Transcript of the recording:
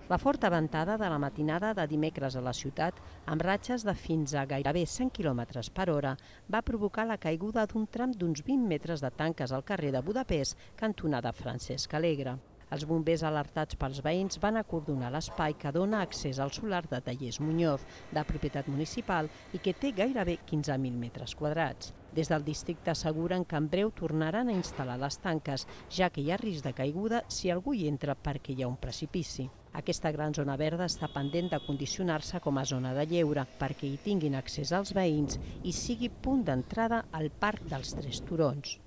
La forta ventada de la matinada de dimecres a la ciutat, amb ratxes de fins a gairebé 100 km per hora, va provocar la caiguda d'un tram d'uns 20 metres de tanques al carrer de Budapest, cantonada Francesc Alegre. Els bombers alertats pels veïns van acordonar l'espai que dona accés al solar de Tallers Muñoz, de propietat municipal i que té gairebé 15.000 metres quadrats. Des del districte asseguren que en breu tornaran a instal·lar les tanques, ja que hi ha risc de caiguda si algú hi entra perquè hi ha un precipici. Aquesta gran zona verda està pendent de condicionar-se com a zona de lleure perquè hi tinguin accés els veïns i sigui punt d'entrada al Parc dels Tres Turons.